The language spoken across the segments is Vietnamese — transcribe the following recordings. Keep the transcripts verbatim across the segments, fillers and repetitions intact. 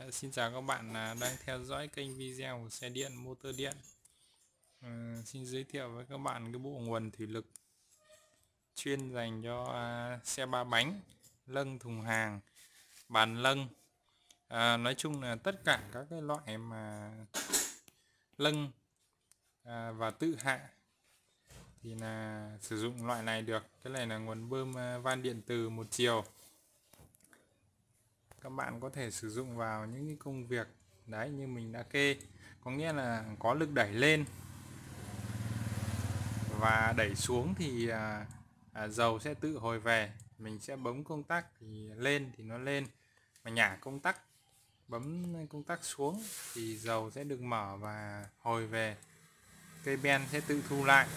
À, xin chào các bạn à, đang theo dõi kênh video của xe điện motor điện. À, xin giới thiệu với các bạn cái bộ nguồn thủy lực chuyên dành cho à, xe ba bánh, lâng thùng hàng, bàn lâng. À, nói chung là tất cả các cái loại mà lâng à, và tự hạ thì là sử dụng loại này được. Cái này là nguồn bơm à, van điện từ một chiều. Các bạn có thể sử dụng vào những cái công việc đấy như mình đã kê, có nghĩa là có lực đẩy lên và đẩy xuống thì à, à, dầu sẽ tự hồi về. Mình sẽ bấm công tắc thì lên thì nó lên, mà nhả công tắc bấm công tắc xuống thì dầu sẽ được mở và hồi về, cây ben sẽ tự thu lại.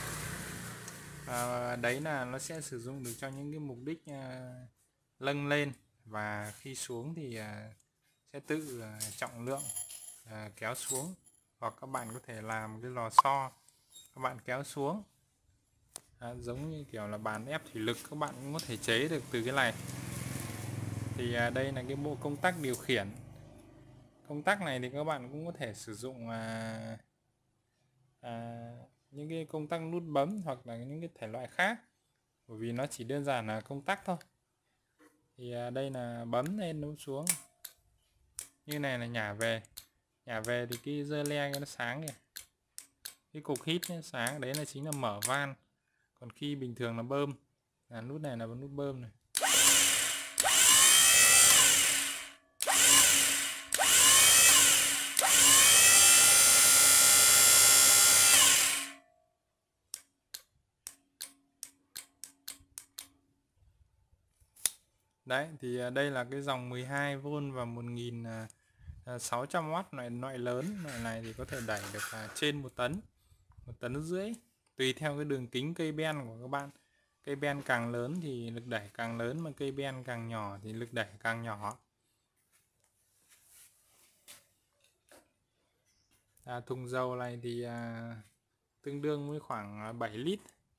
À, đấy là nó sẽ sử dụng được cho những cái mục đích à, lâng lên, và khi xuống thì à, sẽ tự à, trọng lượng à, kéo xuống, hoặc các bạn có thể làm cái lò xo các bạn kéo xuống. À, giống như kiểu là bàn ép thủy lực các bạn cũng có thể chế được từ cái này. Thì à, đây là cái bộ công tắc điều khiển. Công tắc này thì các bạn cũng có thể sử dụng à, à, những cái công tắc nút bấm hoặc là những cái thể loại khác, bởi vì nó chỉ đơn giản là công tắc thôi. Thì à, đây là bấm lên bấm xuống, như này là nhả về. Nhả về thì cái dơ le nó sáng kìa, cái cục hít nó sáng, đấy là chính là mở van. Còn khi bình thường là bơm, là nút này là nút bơm này. Đấy thì đây là cái dòng mười hai vôn và một nghìn sáu trăm oát loại loại lớn. Loại này thì có thể đẩy được trên một tấn, một tấn rưỡi, tùy theo cái đường kính cây ben của các bạn. Cây ben càng lớn thì lực đẩy càng lớn, mà cây ben càng nhỏ thì lực đẩy càng nhỏ. À, thùng dầu này thì à, tương đương với khoảng bảy lít.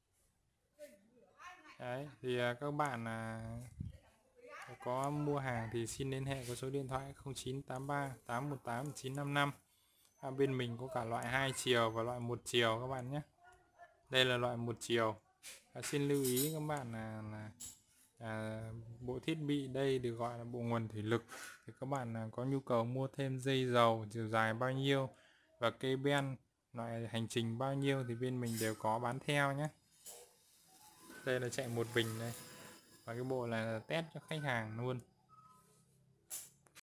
Đấy thì à, các bạn à, có mua hàng thì xin liên hệ có số điện thoại không chín tám ba tám một tám chín năm năm. À, bên mình có cả loại hai chiều và loại một chiều các bạn nhé. Đây là loại một chiều. À, xin lưu ý các bạn là, là à, bộ thiết bị đây được gọi là bộ nguồn thủy lực. Thì các bạn à, có nhu cầu mua thêm dây dầu chiều dài bao nhiêu và cây ben loại hành trình bao nhiêu thì bên mình đều có bán theo nhé. Đây là chạy một bình đây, và cái bộ này là test cho khách hàng luôn.